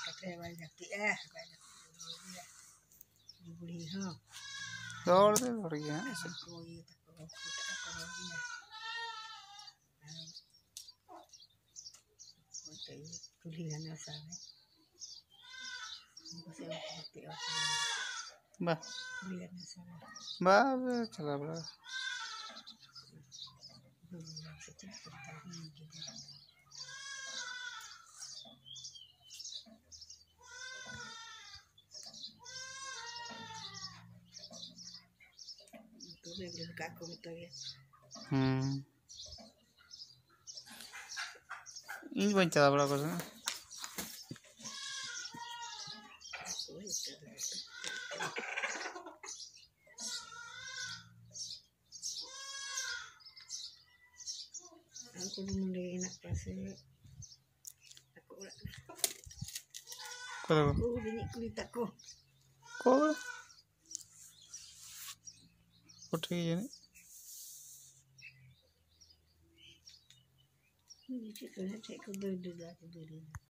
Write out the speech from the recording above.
kata balik jati balik beli ha दौड़ दे दौड़ गया ऐसे कोई तक tulisan asal bah tulisan asal bah चला बड़ा tu regla kaku betul ya ini baca चला बड़ा कुछ ना aku mulai enak pasti aku bini kulit aku kok udah ini ini cek aku berdua